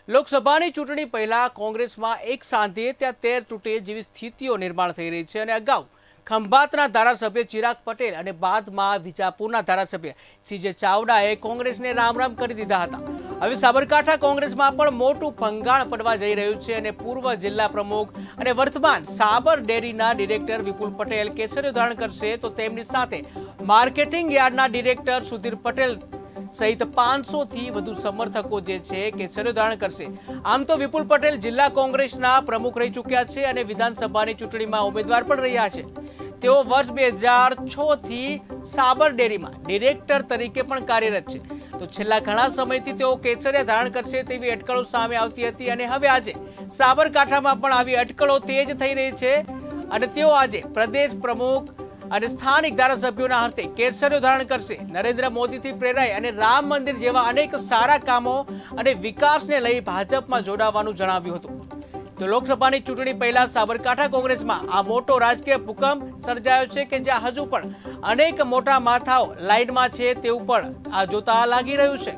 લોકસભાની ચૂંટણી પહેલા કોંગ્રેસમાં એક સાંધે ત્યાં તેર તૂટે જેવી સ્થિતિઓ નિર્માણ થઈ રહી છે અને અગાઉ ખંભાતના ધારાસભ્ય ચિરાગ પટેલ અને બાદમાં વિજાપુરના ધારાસભ્ય સીજે ચાવડાએ કોંગ્રેસને રામ રામ કરી દીધા હતા। હવે સાબરકાંઠા કોંગ્રેસમાં પણ મોટું ભંગાણ પડવા જઈ રહ્યું છે અને પૂર્વ જિલ્લા પ્રમુખ અને વર્તમાન સાબર ડેરીના ડિરેક્ટર વિપુલ પટેલ કેસરીઓ ધારણ કરશે તો તેમની સાથે માર્કેટિંગ યાર્ડના ડિરેક્ટર સુધીર પટેલ સહિત 500 થી વધુ સમર્થકો જે છે કેસરીઓ ધારણ કરશે। આમ તો વિપુલ પટેલ જિલ્લા કોંગ્રેસના પ્રમુખ રહી ચૂક્યા છે અને વિધાનસભાની ચૂંટણીમાં ઉમેદવાર પણ રહ્યા છે। તેઓ વર્ષ 2006 થી સાબર ડેરીમાં ડિરેક્ટર તરીકે પણ કાર્યરત છે। તો છેલ્લા ઘણા સમયથી તેઓ કેસરીયા ધારણ કરશે તેવી અટકળો સામે આવતી હતી અને હવે આજે સાબરકાંઠામાં પણ આવી અટકળો તેજ થઈ રહી છે અને તેઓ આજે પ્રદેશ પ્રમુખ અને સ્થાનિક ધારાસભ્યોના હસ્તે કેસરીઓ ધારણ કરશે। નરેન્દ્ર મોદીથી પ્રેરાઈ અને રામ મંદિર જેવા અનેક સારા કામો અને વિકાસને લઈ ભાજપમાં જોડાવાનું જણાવ્યું હતું। તો લોકસભાની ચૂંટણી પહેલા સાબરકાંઠા કોંગ્રેસમાં આ મોટો રાજકીય ભૂકંપ સર્જાયો છે કે જ્યાં હજુ પણ અનેક મોટા માથાઓ લાઇનમાં છે તેવું પણ આ જોતા લાગી રહ્યું છે।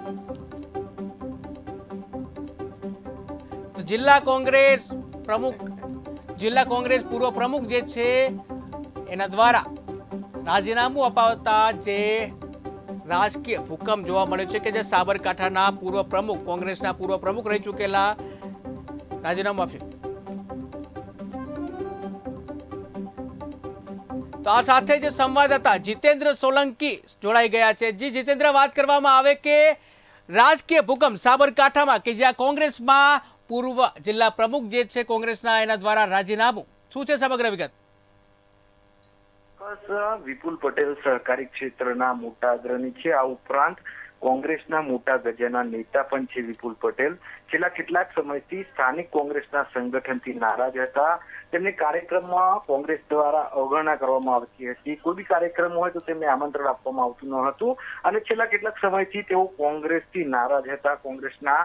તો જિલ્લા કોંગ્રેસ પૂર્વ પ્રમુખ જે છે એના દ્વારા રાજીનામું અપાવતા જે રાજકીય ભૂકંપ જોવા મળ્યો છે કે જે સાબરકાંઠાના પૂર્વ પ્રમુખ કોંગ્રેસના પૂર્વ પ્રમુખ રહી ચૂકેલા રાજીનામું આપશે। તો આ સાથે જે સંવાદદાતા જીતેન્દ્ર સોલંકી જોડાઈ ગયા છે। જી જીતેન્દ્ર, વાત કરવામાં આવે કે રાજકીય ભૂકંપ સાબરકાંઠામાં કે જ્યાં કોંગ્રેસમાં પૂર્વ જિલ્લા પ્રમુખ જે છે કોંગ્રેસના એના દ્વારા રાજીનામું, શું છે સમગ્ર વિગત? વિપુલ પટેલ સહકારી ક્ષેત્રના મોટા અગ્રણી છે। આ ઉપરાંત કોંગ્રેસના મોટા ગજાના નેતા પણ છે વિપુલ પટેલ। છેલ્લા કેટલાક સમયથી સ્થાનિક કોંગ્રેસના સંગઠનથી નારાજ હતા। તેમને કાર્યક્રમમાં કોંગ્રેસ દ્વારા અવગણના કરવામાં આવતી હતી। કોઈ બી કાર્યક્રમ હોય તો તેમને આમંત્રણ આપવામાં આવતું ન હતું અને છેલ્લા કેટલાક સમયથી તેઓ કોંગ્રેસથી નારાજ હતા। કોંગ્રેસના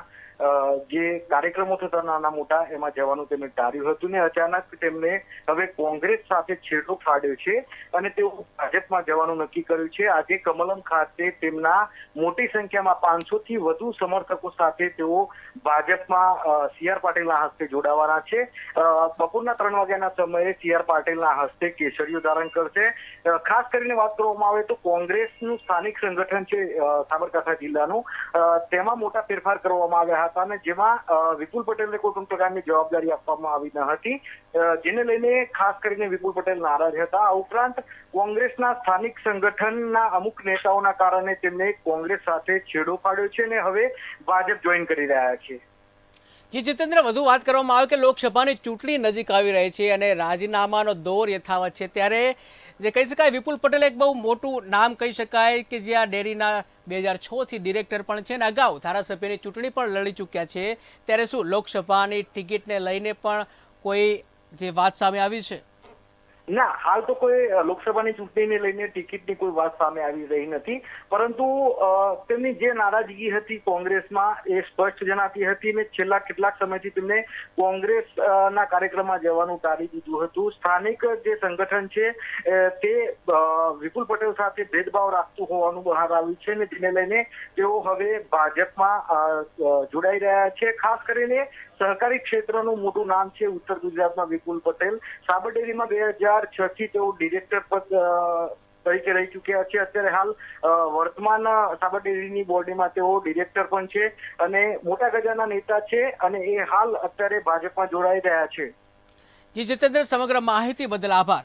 જે કાર્યક્રમો થતા નાના મોટા એમાં જવાનું તેમને ટાળ્યું હતું ને અચાનક તેમને હવે કોંગ્રેસ સાથે છેડો ફાડ્યો છે અને તેઓ ભાજપમાં જવાનું નક્કી કર્યું છે। આજે કમલમ ખાતે તેમના મોટી સંખ્યામાં 500 થી વધુ સમર્થકો સાથે તેઓ ભાજપમાં સીઆર પાટીલના હસ્તે જોડાવાના છે। બપોરના 3 વાગ્યાના સમયે સીઆર પાટીલના હસ્તે કેસરીઓ ધારણ કરશે। ખાસ કરીને વાત કરવામાં આવે તો કોંગ્રેસનું સ્થાનિક સંગઠન છે સાબરકાંઠા જિલ્લાનું, તેમાં મોટા ફેરફાર કરવામાં આવ્યા હતા અને જેમાં વિપુલ પટેલને કોઈ પણ પ્રકારની જવાબદારી આપવામાં આવી ન હતી, જેને લઈને ખાસ કરીને વિપુલ પટેલ નારાજ હતા। આ ઉપરાંત કોંગ્રેસના સ્થાનિક સંગઠનના અમુક નેતાઓના કારણે તેમને કોંગ્રેસ સાથે છેડો પાડ્યો છે અને હવે ભાજપ જોઈન કરી રહ્યા છે। જી જીતેન્દ્ર, વધુ વાત કરવામાં આવે કે લોકસભાની ચૂંટણી નજીક આવી રહી છે અને રાજીનામાનો દોર યથાવત છે, ત્યારે જે કહી શકાય વિપુલ પટેલ એક બહુ મોટું નામ કહી શકાય કે જે આ ડેરીના 2006 થી ડિરેક્ટર પણ છે અને અગાઉ ધારાસભ્યની ચૂંટણી પણ લડી ચૂક્યા છે, ત્યારે શું લોકસભાની ટિકિટને લઈને પણ કોઈ જે વાત સામે આવી છે? ના, હાલ તો કોઈ લોકસભાની ચૂંટણીને લઈને ટિકિટની કોઈ વાત સામે આવી રહી નથી, પરંતુ તેમની જે નારાજગી હતી કોંગ્રેસમાં એ સ્પષ્ટ જણાતી હતી અને છેલ્લા કેટલાક સમયથી તેમને કોંગ્રેસના કાર્યક્રમમાં જવાનું ટાળી દીધું હતું। સ્થાનિક જે સંગઠન છે તે વિપુલ પટેલ સાથે ભેદભાવ રાખતું હોવાનું બહાર આવ્યું છે અને તેને લઈને તેઓ હવે ભાજપમાં જોડાઈ રહ્યા છે। ખાસ કરીને સહકારી ક્ષેત્રનું મોટું નામ છે ઉત્તર ગુજરાતમાં વિપુલ પટેલ। સાબર ડેરીમાં 2006 થી તેઓ ડિરેક્ટર પદ તરીકે રહી ચૂક્યા છે। અત્યારે હાલ વર્તમાન સાબર ડેરીની બોર્ડમાં તેઓ ડિરેક્ટર પણ છે અને મોટા ગજાના નેતા છે અને એ હાલ અત્યારે ભાજપમાં જોડાઈ રહ્યા છે। જી જીતેન્દ્ર, સમગ્ર માહિતી બદલ આભાર।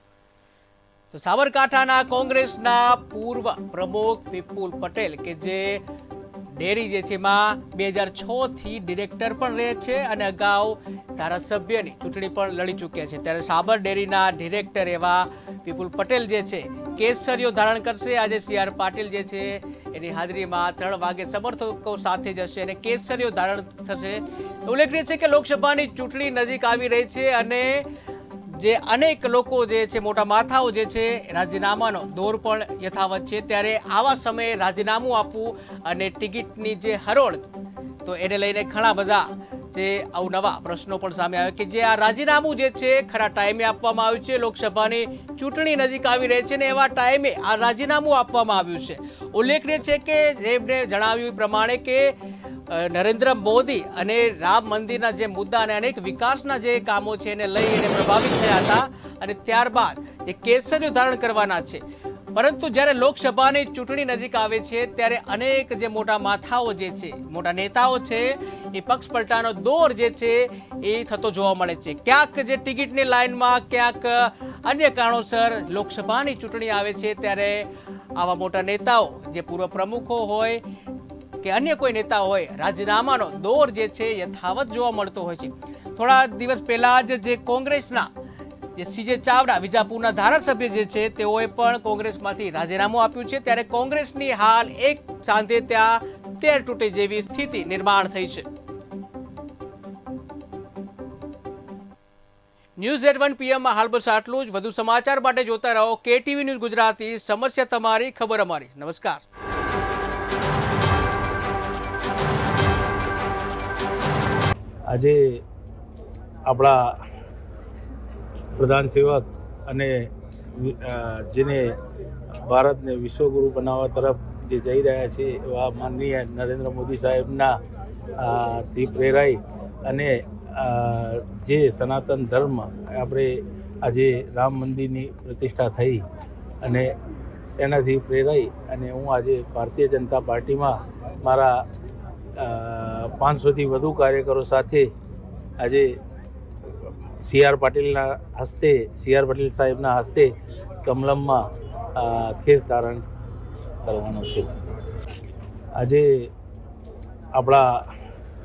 તો સાબરકાંઠાના કોંગ્રેસના પૂર્વ પ્રમુખ વિપુલ પટેલ કે જે ડેરી જે છે એમાં 2006 થી ડિરેક્ટર પણ રહે છે અને અગાઉ ધારાસભ્યની ચૂંટણી પણ લડી ચૂક્યા છે, ત્યારે સાબર ડેરીના ડિરેક્ટર એવા વિપુલ પટેલ જે છે કેસરીઓ ધારણ કરશે। આજે સીઆર પાટીલ જે છે એની હાજરીમાં 3 વાગે સમર્થકો સાથે જશે અને કેસરીઓ ધારણ થશે। ઉલ્લેખનીય છે કે લોકસભાની ચૂંટણી નજીક આવી રહી છે અને જે અનેક લોકો જે છે મોટા માથાઓ જે છે રાજીનામાનો દોર પણ યથાવત છે, ત્યારે આવા સમયે રાજીનામું આપવું અને ટિકિટની જે હરોળ તો એને લઈને ઘણા બધા જે અવનવા પ્રશ્નો પણ સામે આવે કે જે આ રાજીનામું જે છે ખરા ટાઈમે આપવામાં આવ્યું છે। લોકસભાની ચૂંટણી નજીક આવી રહી છે ને એવા ટાઈમે આ રાજીનામું આપવામાં આવ્યું છે। ઉલ્લેખનીય છે કે જેમને જણાવ્યું પ્રમાણે કે નરેન્દ્ર મોદી અને રામ મંદિરના જે મુદ્દા અને અનેક વિકાસના જે કામો છે એને લઈ એને પ્રભાવિત થયા હતા અને ત્યારબાદ જે કેસરીઓ ધારણ કરવાના છે. પરંતુ જ્યારે લોકસભાની ચૂંટણી નજીક આવે છે ત્યારે અનેક જે મોટા માથાઓ જે છે, મોટા નેતાઓ છે, એ પક્ષ પલટાનો દોર જે છે એ થતો જોવા મળે છે. ક્યાંક જે ટિકિટની લાઇનમાં, ક્યાંક અન્ય કારણોસર લોકસભાની ચૂંટણી આવે છે ત્યારે આવા મોટા નેતાઓ, જે પૂર્વ પ્રમુખો હોય કે અન્ય કોઈ નેતા હોય, રાજીનામાનો દોર જે છે યથાવત જોવા મળતો હોય છે. થોડા દિવસ પહેલા જ જે કોંગ્રેસના જે સીજે ચાવડા, વિજાપુરના ધારાસભ્ય જે છે, તેઓએ પણ કોંગ્રેસમાંથી રાજીનામું આપ્યું છે. ત્યારે કોંગ્રેસની હાલ એક સાંધે ત્યાં તેર તૂટે જેવી સ્થિતિ નિર્માણ થઈ છે. ન્યૂઝ@1 PM હાલ બસ આટલું જ. વધુ સમાચાર માટે જોતા રહો KTV ન્યૂઝ ગુજરાતી. સમસ્યા તમારી, ખબર અમારી. નમસ્કાર. આજે આપણા પ્રધાન સેવક અને જેને ભારતને વિશ્વગુરુ બનાવવા તરફ જે જઈ રહ્યા છે એવા માનનીય નરેન્દ્ર મોદી સાહેબના થી પ્રેરાઈ અને જે સનાતન ધર્મ આપણે આજે રામ મંદિરની પ્રતિષ્ઠા થઈ અને એનાથી પ્રેરાઈ અને હું આજે ભારતીય જનતા પાર્ટીમાં મારા 500થી વધુ કાર્યકરો સાથે આજે CR પાટીલના હસ્તે, CR પાટીલ સાહેબના હસ્તે કમલમમાં ખેસ ધારણ કરવાનો છે. આજે આપણા